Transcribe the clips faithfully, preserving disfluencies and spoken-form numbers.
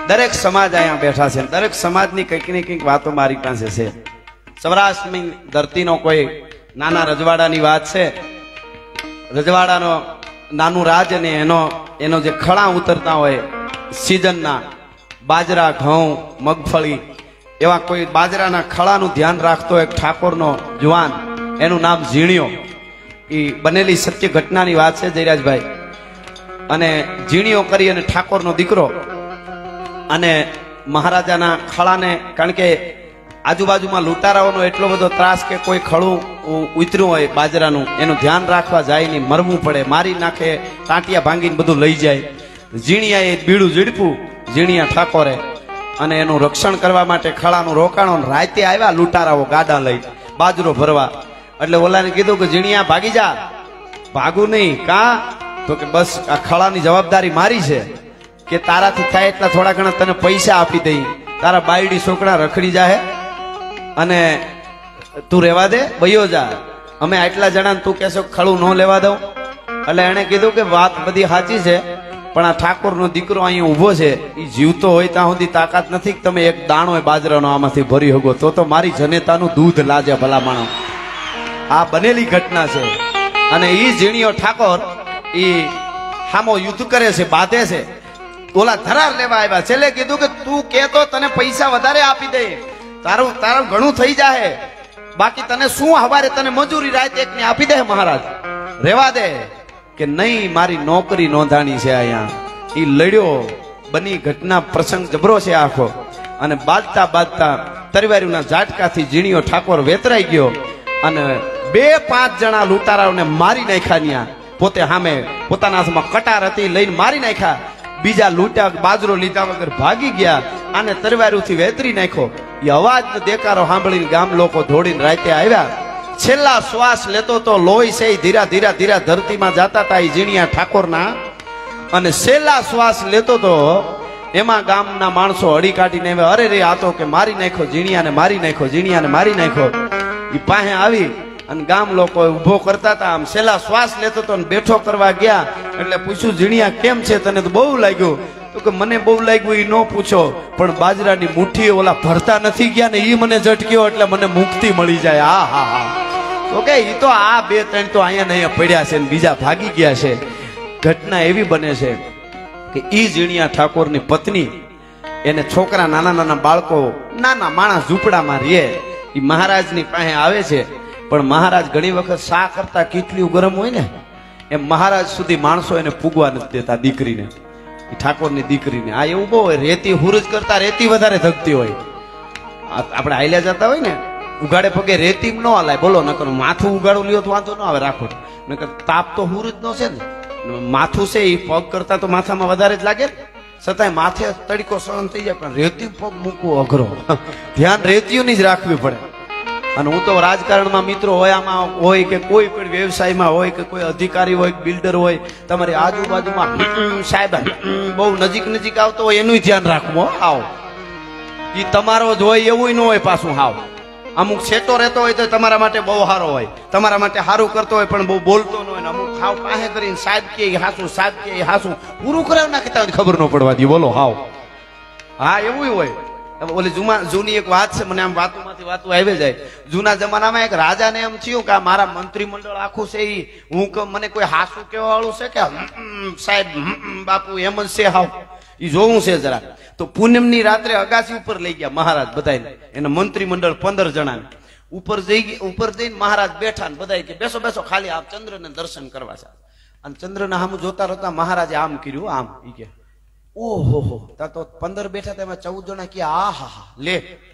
દરેક સમાજ અહીંયા બેઠા છે, દરેક સમાજની કંઈક ને કંઈક વાતો મારી પાસે છે. સૌરાષ્ટ્રની ધરતીનો કોઈ નાના રજવાડાની વાત છે. રજવાડાનો નાનું રાજ અને એનો એનો જે ખળા ઉતરતા હોય સિઝનના બાજરા, ઘઉં, મગફળી, એવા કોઈ બાજરાના ખળાનું ધ્યાન રાખતો એક ઠાકોરનો જુવાન, એનું નામ ઝીણિયો. એ બનેલી સત્ય ઘટનાની વાત છે જયરાજભાઈ. અને ઝીણિયો કરી અને ઠાકોરનો દીકરો અને મહારાજાના ખળાને, કારણ કે આજુબાજુમાં લૂંટારાઓનો એટલો બધો ત્રાસ કે કોઈ ખળું ઉતર્યું હોય બાજરાનું એનું ધ્યાન રાખવા જાય નહીં, મરવું પડે, મારી નાખે, ટાંટિયા ભાંગીને બધું લઈ જાય. ઝીણિયાએ બીડું ઝીડપું ઝીણિયા ઠાકોરે અને એનું રક્ષણ કરવા માટે ખળાનું રોકાણો. રાતે આવ્યા લૂંટારાઓ ગાડા લઈ બાજરો ભરવા. એટલે ઓલાને કીધું કે ઝીણિયા ભાગી જા. ભાગું નહીં. કા? તો કે બસ આ ખળાની જવાબદારી મારી છે કે તારાથી થાય એટલા થોડા ઘણા તને પૈસા આપી દઈ, તારા બાયડી છોકરા રખડી જાય અને તું રહેવા દે, વયો જા. અમે આટલા જણા તું કહેશો ખળું ન લેવા દઉં. એટલે એને કીધું કે વાત બધી સાચી છે, પણ આ ઠાકોરનો દીકરો અહીંયા ઉભો છે, એ જીવતો હોય ત્યાં સુધી તાકાત નથી કે તમે એક દાણો બાજરાનો આમાંથી ભરી શકો, તો તો મારી જનેતાનું દૂધ લાજે ભલા માણો. આ બનેલી ઘટના છે. અને એ ઝીણિયો ઠાકોર એ હામો યુદ્ધ કરે છે, બાંધે છે. ઓલા ધરાર લેવા આવ્યા. છેલ્લે કીધું કે તું કહેતો તને પૈસા વધારે આપી દે, તારું તારું ઘણું થઈ જાય, બાકી તને શું હવારે તને મજૂરી રાત એક ની આપી દે મહારાજ, રેવા દે. કે નહીં, મારી નોકરી નોંધાણી છે અહીંયા. એ લડ્યો. બની ઘટના પ્રસંગ જબરો છે આખો. અને બાજતા બાજતા તરવારીના ઝાટકાથી ઝીણિયો ઠાકોર વેતરાઈ ગયો અને બે પાંચ જણા લૂંટારાઓને મારી નાખ્યા. ન્યા પોતે સામે પોતાના હાથમાં કટાર હતી લઈને મારી નાખ્યા. બીજા લૂંટા બાજરો લીધા વગર ભાગી ગયા. આને તરવારીથી વેતરી નાખ્યો. એ અવાજ દેકારો સાંભળીને ગામ લોકો દોડીને રાતે આવ્યા. છેલ્લા શ્વાસ લેતો તો લોહી છે ધીરા ધીરા ધીરા ધરતીમાં જતા હતા એ ઝીણિયા ઠાકોરના. અને છેલ્લા શ્વાસ લેતો તો એમાં ગામના માણસો હળી કાઢીને આવે, અરે રે આ તો કે મારી નાખ્યો ઝીણિયાને, મારી નાખ્યો ઝીણિયાને, મારી નાખ્યો. એ પાસે આવી અને ગામ લોકો ઉભો કરતા હતા. આમ છેલ્લા શ્વાસ લેતો તો બેઠો કરવા ગયા. એટલે પૂછ્યું, ઝીણિયા કેમ છે તને? તો બહુ લાગ્યું. તો કે મને બહુ લાગ્યું એ ન પૂછો, પણ બાજરાની મુઠ્ઠી ઓલા ભરતા નથી ગયા ને એ મને ઝટક્યો એટલે મને મુક્તિ મળી જાય. હા હા હા. તો કે એ તો આ બે ત્રણ તો અહીંયા અહીંયા પડ્યા છે ને બીજા ભાગી ગયા છે. ઘટના એવી બને છે કે ઈ ઝીણિયા ઠાકોરની પત્ની, એને છોકરા નાના નાના બાળકો, નાના માણસ ઝૂંપડામાં રહે, એ મહારાજની પાસે આવે છે. પણ મહારાજ ઘણી વખત શા કરતા કેટલી ગરમ હોય ને એમ મહારાજ સુધી માણસો એને પૂગવા નથી દેતા. દીકરીને, એ ઠાકોરની દીકરીને આ એવું બહુ હોય, રેતી હુરજ કરતા રેતી વધારે ધગતી હોય. આપણે હાલ્યા જતા હોય ને ઉગાડે પગે રેતી ન હલાય, બોલો નકર માથું ઉગાડું લ્યો તો વાંધો ન આવે રાખો, નકર તાપ તો હુરજ નો છે ને. માથું છે એ પગ કરતા તો માથામાં વધારે જ લાગે, છતાંય માથે તડીકો સહન થઈ જાય, પણ રેતી પગ મૂકવો અઘરો. ધ્યાન રેતીઓની જ રાખવી પડે. અને હું તો રાજકારણમાં મિત્રો હોય, આમાં હોય કે કોઈ પણ વ્યવસાયમાં હોય કે કોઈ અધિકારી હોય, બિલ્ડર હોય, તમારી આજુબાજુમાં સાહેબ બહુ નજીક નજીક આવતો હોય એનું ધ્યાન રાખવું. આવો એ તમારો જ હોય એવું ન હોય પાછું. હાવ અમુક છેટો રહેતો હોય તો તમારા માટે બહુ સારો હોય, તમારા માટે સારું કરતો હોય પણ બહુ બોલતો ન હોય. અમુક હાવ પાસે કરીને સાહેબ કે હાસું, સાહેબ કે હાસું પૂરું કરાવી નાખતા હોય, ખબર ન પડવા દે. બોલો હાવ. હા એવું હોય. ઓલી જુમા જૂની એક વાત છે, મને આમ વાતોમાંથી વાતો આવી જાય. જૂના જમાનામાં એક રાજાને એમ થયું કે મારા મંત્રીમંડળ આખું છે એ હું મને કોઈ હાસું કેવા વાળું છે કે સાહેબ બાપુ એમ જ છે, હાવ એ જોવું છે જરા. તો પૂનમની રાત્રે અગાસી ઉપર લઈ ગયા મહારાજ બધાને, એના મંત્રીમંડળ પંદર જણા ઉપર જઈ ઉપર જઈને મહારાજ બેઠા ને બધા કે બેસો બેસો, ખાલી આપ ચંદ્રને દર્શન કરવા છે. અને ચંદ્રના સામું જોતા રહેતા મહારાજે આમ કર્યું, આમ ઈ કે ઓહો, તા તો પંદર બેઠા તેમાં ચૌદ જણા કે આ હા હા લે.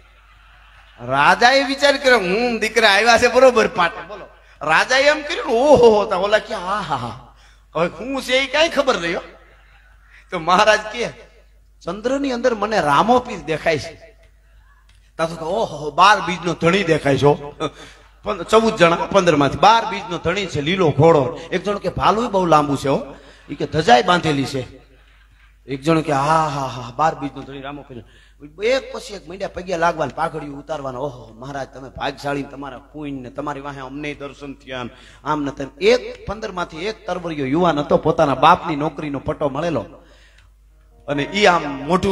રાજા એ વિચાર કર્યો હું દીકરા આવ્યા છે બરોબર પાટે. બોલો રાજા એમ કર્યું ઓહો, તા ઓલા કે આ હા હા હવે હું છે એ કઈ ખબર રહ્યો. તો મહારાજ કે ચંદ્ર ની અંદર મને રામો પીસ દેખાય છે. તા તો ઓહો બાર બીજ નો ધણી દેખાય છો. ચૌદ જણા પંદર માંથી બાર બીજ નો ધણી છે, લીલો ઘોડો. એક જણ કે ભાલું બહુ લાંબુ છે હો, એ કે ધજાય બાંધેલી છે. એક જણ કે હા હા હા બાર બીજ નો ધણી રામો પીસ. એક પછી એક મહિના પગ્યા લાગવા, પાઘડીયું ઉતારવાના. ઓહો મહારાજ તમે ભાગશાળી, તમારા પુણ્ય ને તમારી વાહે અમને દર્શન થયા. આમ ને તેમ એક પંદર માંથી એક તરવરિયો યુવાન હતો, પોતાના બાપની નોકરીનો પટ્ટો મળેલો. અને ઈ આમ મોઢું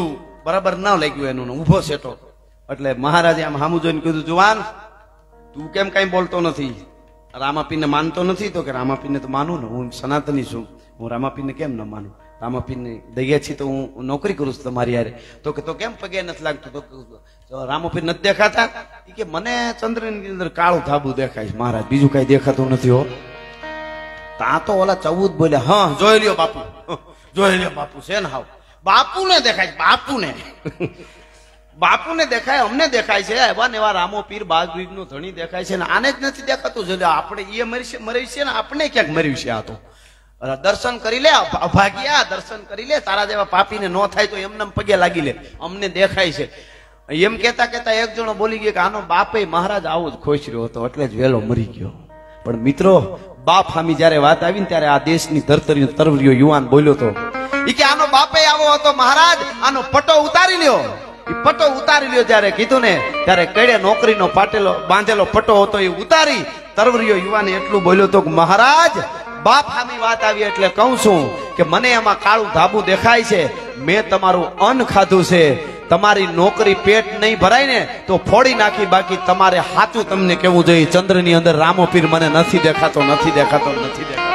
બરાબર ન લાગ્યું એનું ઉભો સેટો. એટલે મહારાજે આમ સામું જોઈને કીધું, જુવાન તું કેમ કઈ બોલતો નથી? રામાપીરને માનતો નથી? તો કે રામાપીરને તો માનું ને, હું સનાતની છું, હું રામાપીરને કેમ ન માનું? રામાપીરની દઈએ છીએ તો હું નોકરી કરું છું તમારી યારે. તો કે તો કેમ પગે નથી લાગતું? તો રામાપીર નથી દેખાતા? કે મને ચંદ્રની અંદર કાળું ધાબુ દેખાય છે મહારાજ, બીજું કઈ દેખાતું નથી હો. તા તો ઓલા ચૌદ બોલ્યા, હા જોઈ લ્યો બાપુ, જોઈ લ્યો બાપુ છે ને. હાવ બાપુને દેખાય, બાપુને બાપુને દેખાય, અમને દેખાય છે. એવા ને એવા રામો પીર બાજરીગ નો ધણી દેખાય છે ને આને જ નથી દેખાતું. જો આપણે એ મરી છે મરી છે ને આપણે ક્યાંક મર્યું છે. આ તો દર્શન કરી લે અભાગ્યા, દર્શન કરી લે, તારા જેવા પાપીને ન થાય તો એમને પગે લાગી લે, અમને દેખાય છે. એમ કેતા કેતા એક જણો બોલી ગયો કે આનો બાપે મહારાજ આવો જ ખોશ રહ્યો હતો એટલે જ વેલો મરી ગયો. પણ મિત્રો, બાપ સામી જયારે વાત આવી ને ત્યારે આ દેશની ધરતરીનો તરવરિયો યુવાન બોલ્યો હતો કે આનો બાપે આવો હતો મહારાજ, આનો પટો ઉતારી લ્યો. એ પટો ઉતારી લ્યો જયારે કીધું ને ત્યારે કડે નોકરીનો પાટેલો બાંધેલો પટો હતો એ ઉતારી તરવરિયો યુવાને એટલું બોલ્યો હતો કે મહારાજ બાપ સામી વાત આવી એટલે કહું છું કે મને એમાં કાળું ધાબુ દેખાય છે. મેં તમારું અન્ન ખાધું છે, તમારી નોકરી પેટ નહીં ભરાય ને તો ફોડી નાખી, બાકી તમારે સાચું તમને કેવું જોઈએ, ચંદ્રની અંદર રામો પીર મને નથી દેખાતો, નથી દેખાતો, નથી દેખાતો.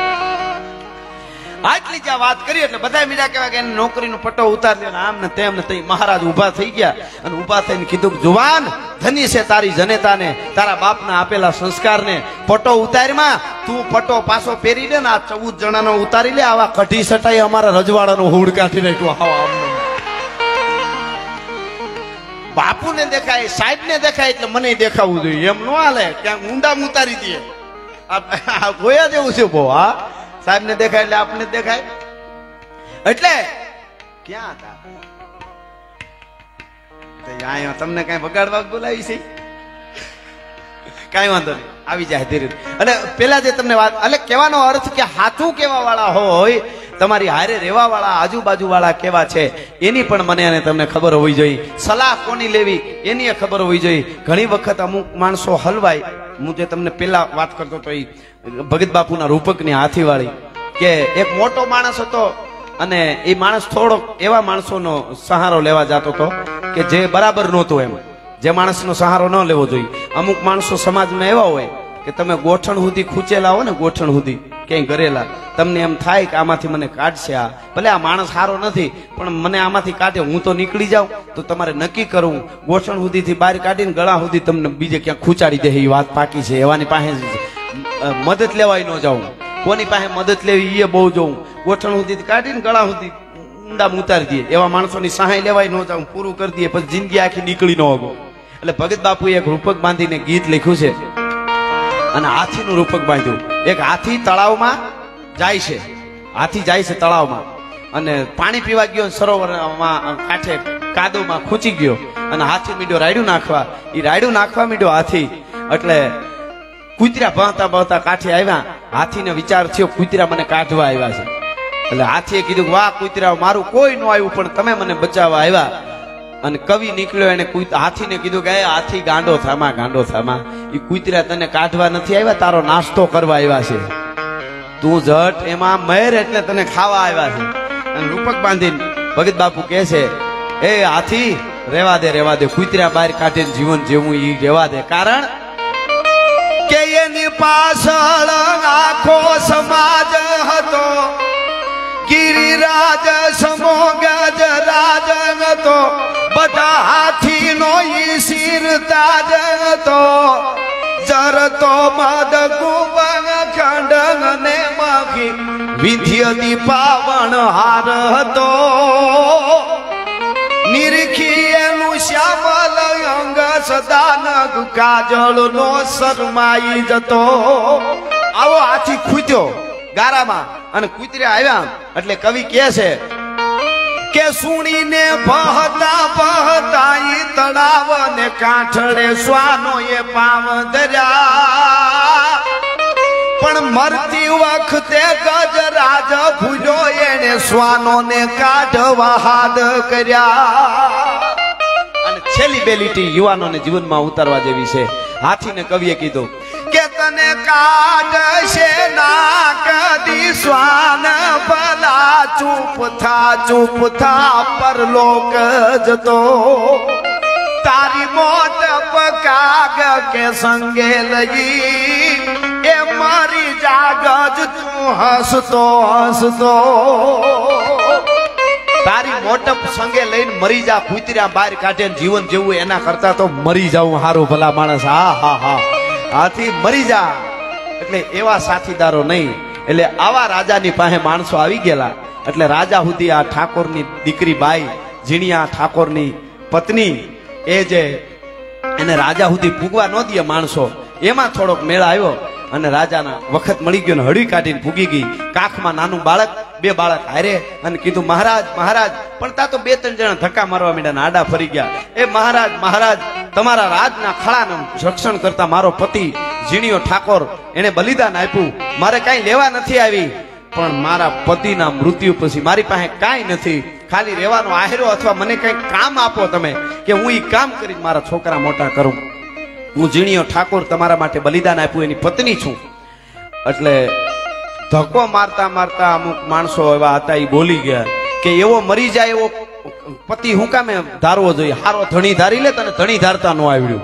આટલી જ્યાં વાત કરી એટલે બધા મીડા કહેવાય કે નોકરીનો પટ્ટો ઉતારી લ્યો, આમ ને તેમ ને તે. મહારાજ ઉભા થઈ ગયા અને ઉભા થઈને કીધું, જુવાન ધની છે તારી જનેતાને, તારા બાપના આપેલા સંસ્કારને. પટ્ટો ઉતારમાં તું પટ્ટો પાછો પહેરી લે ને આ ચૌદ જણાનો ઉતારી લે. આવા કઢી સટાઈ અમારા રજવાડાનો હુડ કાઢી નાખ્યું. બાપુને દેખાય, સાહેબ ને દેખાય એટલે મને દેખાવું જોઈએ, એમ ન હાલે. ક્યાંક ઊંડામાં ઉતારી દે, ગોયા જેવું છે બહુ. હા, સાહેબ ને દેખાય એટલે આપણે દેખાય. એટલે ક્યાં હતા તમને કઈ વગાડવા બોલાવી છે? કઈ વાંધો નહીં, આવી જાય ધીરે. અને પેલા જે તમને વાત એટલે કહેવાનો અર્થ કે હાથું કેવા વાળા હોય, તમારી હારે રહેવા વાળા આજુબાજુ વાળા કેવા છે એની પણ મને અને તમને ખબર હોવી જોઈએ. સલાહ કોની લેવી એની ખબર હોવી જોઈએ. ઘણી વખત અમુક માણસો હલવાય. હું જે તમને પેલા વાત કરતો તો એ ભગત બાપુના રૂપકની હાથીવાળી, કે એક મોટો માણસ હતો અને એ માણસ થોડોક એવા માણસોનો સહારો લેવા જતો હતો કે જે બરાબર નહોતો. એમ જે માણસનો સહારો ન લેવો જોઈએ. અમુક માણસો સમાજમાં એવા હોય કે તમે ગોઠણ સુધી ખૂંચેલા હો ને, ગોઠણ સુધી ક્યાંય ગરેલા, તમને એમ થાય કે આમાંથી મને કાઢશે આ, ભલે આ માણસ સારો નથી પણ મને આમાંથી કાઢે, હું તો નીકળી જાઉં. તો તમારે નક્કી કરવું, ગોઠણ સુધીથી બહાર કાઢીને ગળા સુધી તમને બીજે ક્યાંક ખૂંચાડી દે, એ વાત પાકી છે. એવાની પાસે મદદ લેવાય ન જાઉં, કોની પાસે મદદ લેવી એ બહુ જોઉં. ગોઠણ સુધી કાઢીને ગળા સુધી ઊંડામાં ઉતારી દે, એવા માણસોની સહાય લેવાય ન જાઉં, પૂરું કરી દઈએ, પછી જિંદગી આખી નીકળી ન આગો. એટલે ભગત બાપુએ એક રૂપક બાંધીને ગીત લખ્યું છે અને હાથીનું રૂપક બાંધ્યું. એક હાથી તળાવમાં જાય છે, હાથી જાય છે તળાવમાં અને પાણી પીવા ગયો, સરોવરમાં કાંઠે કાદવમાં ખૂંચી ગયો અને હાથી મીડ્યો રાયડું નાખવા. એ રાયડું નાખવા મીડ્યો હાથી. એટલે કૂતરા ભાંતા ભાંતા કાંઠે આવ્યા. હાથીને વિચાર થયો કૂતરા મને કાઢવા આવ્યા છે. એટલે હાથીએ કીધું, વાહ કૂતરા, મારું કોઈ ન આવ્યું પણ તમે મને બચાવવા આવ્યા. અને કવિ નીકળ્યો, એને હાથીને કીધું કે હાથી ગાંડો થામા, ગાંડો થામા, એ કૂતરા તને કાઢવા નથી આવ્યા, તારો નાસ્તો કરવા આવ્યા છે. તું જટ એમાં મહેર એટલે તને ખાવા આવ્યા છે. અને રૂપક બાંધીને ભગત બાપુ કહે છે, એ હાથી રેવા દે, રેવા દે, કૂતરા બહાર કાઢીને જીવન જેવું એ રેવા દે. કારણ કે એની પાછળ આખો સમાજ હતો, ગિરિરાજ સમો ગજરાજ હતો, બધા હાથી નો ઈ શિરતાજ હતો, જરતો મદ કુબંગ ખંડંગ ને માખી વિધ્ય દીપાવણ હાર હતો, નિરખી એનું શ્યામલ અંગ સદાનગ કાજળ નો શરમાઈ જતો. આવો હાથી ખૂટ્યો ગારામાં અને કૂતરા આવ્યા. એટલે કવિ કહે છે કે સુણીને બહતા બહતા ઈ તળાવ ને કાંઠળે શ્વાનો એ પાવ ધર્યા, પણ મરતી વખતે ગજરાજ ભૂલ્યો એને શ્વાનો ને કાઢવા હાથ કર્યા. અને છેલ્લી બે લીટી યુવાનોને જીવનમાં ઉતારવા જેવી છે. હાથીને કવિએ કીધું કે તને કાઢશે ના કદી શ્વાન ભલા ચૂપ થા ચૂપ થા પરલોક જતો તારી મોત પકાગ કે સંગે લગી એ મારી જાગજ તું હસતો હસતો તારી મોટપ સંગે લઈને મરી જા કૂતર્યા બહાર કાઢે જીવન જેવું એના કરતા તો મરી જાવું હારું ભલા માણસ હા હા હા આથી મરી જા એટલે એવા સાથીદારો નહીં એટલે આવા રાજાની પાસે માણસો આવી ગયેલા એટલે રાજા સુધી આ ઠાકોરની દીકરી બાઈ ઝીણિયા ઠાકોરની પત્ની એ જે એને રાજા સુધી પૂગવા ન દે માણસો એમાં થોડોક મેળ આવ્યો અને રાજાના વખત મળી ગયો ને હળી કાઢીને પૂગી ગઈ કાખમાં નાનું બાળક બે બાળક હારે અને કીધું મહારાજ મહારાજ પણ તા તો બે ત્રણ જણા ધક્કા મારવા માંડ્યા આડા ફરી ગયા એ મહારાજ મહારાજ તમારા રાજના ખળાનું રક્ષણ કરતા મારો પતિ ઝીણિયો ઠાકોર એને બલિદાન આપ્યું મારે કાંઈ લેવા નથી આવી પણ મારા પતિના મૃત્યુ પછી મારી પાસે કાંઈ નથી ખાલી રહેવાનો આહેરો અથવા મને કંઈક કામ આપો તમે કે હું એ કામ કરીને મારા છોકરા મોટા કરું હું ઝીણિયો ઠાકોર તમારા માટે બલિદાન આપ્યું એની પત્ની છું એટલે ધક્કો મારતા મારતા અમુક માણસો એવા હતા એ બોલી ગયા કે એવો મરી જાય એવો પતિ હું કામે ધારવો જોઈએ હારો ધણી ધારી લે તને ધણી ધારતા ન આવડ્યું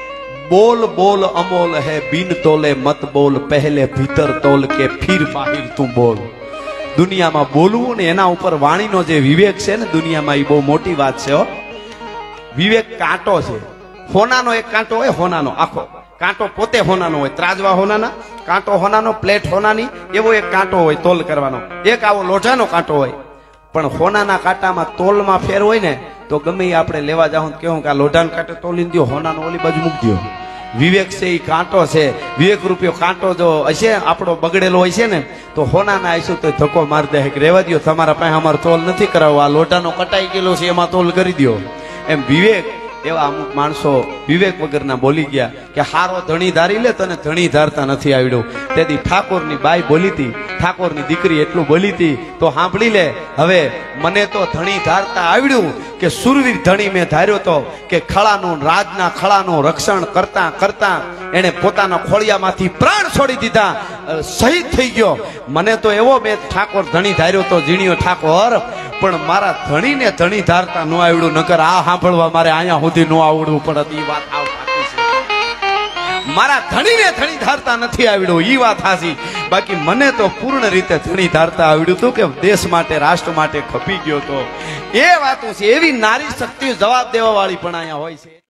બોલ બોલ અમોલ હે બિન તોલે મત બોલ પહેલે ભીતર તોલ કે ફિર બાહિર તું બોલ દુનિયામાં બોલવું ને એના ઉપર વાણીનો જે વિવેક છે ને દુનિયામાં એ બહુ મોટી વાત છે હો વિવેક કાંટો છે હોનાનો એક કાંટો હોય હોનાનો આખો કાંટો પોતે હોનાનો હોય ત્રાજવા હોનાના કાંટો હોનાનો પ્લેટ હોનાની એવો એક કાંટો હોય તોલ કરવાનો એક આવો લોઢાનો કાંટો હોય પણ હોનાના કાંટામાં તોલમાં ફેર હોય ને તો ગમે એ આપણે લેવા જાઉં કેવું કે આ લોઢાનો કાંટો તોલી દો હોનાનો ઓલી બાજુ મૂકી દો વિવેક છે એ કાંટો છે વિવેક રૂપિયો કાંટો જો હશે આપણો બગડેલો હોય છે ને તો હોનાના આવીશું તો ધક્કો મારી દે કે રહેવા દો તમારા પાસે અમારો તોલ નથી કરાવવો આ લોઢાનો કટાઈ ગયેલો છે એમાં તોલ કરી દો એમ વિવેક એવા અમુક માણસો વિવેક વગરના બોલી ગયા કે હારો ધણી ધારી લે તને ધણી ધારતા નથી આવડ્યું તેથી ઠાકોરની બાઈ બોલી હતી ઠાકોરની દીકરી એટલું બોલી હતી તો સાંભળી લે હવે મને તો ધણી ધારતા આવડ્યું કે સુરવીર ધણી મેં ધાર્યો તો કે ખળાનું રાજના ખળાનું રક્ષણ કરતા કરતા એને પોતાના ખોળિયામાંથી પ્રાણ છોડી દીધા શહીદ થઈ ગયો મને તો એવો મેં ઠાકોર ધણી ધાર્યો તો ઝીણિયો ઠાકોર પણ મારા ધણીને ધણી ધારતા ન આવડ્યું નકર આ સાંભળવા મારે અહીંયા સુધી ન આવડવું પડત એ વાત આવ સાચી છે મારા ધણીને ધણી ધારતા નથી આવડ્યું એ વાત સાચી બાકી મને તો પૂર્ણ રીતે ધણી ધારતા આવડ્યું હતું કે દેશ માટે રાષ્ટ્ર માટે ખપી ગયો તો એ વાતો છે એવી નારી શક્તિ જવાબ દેવા વાળી પણ અહીંયા હોય છે।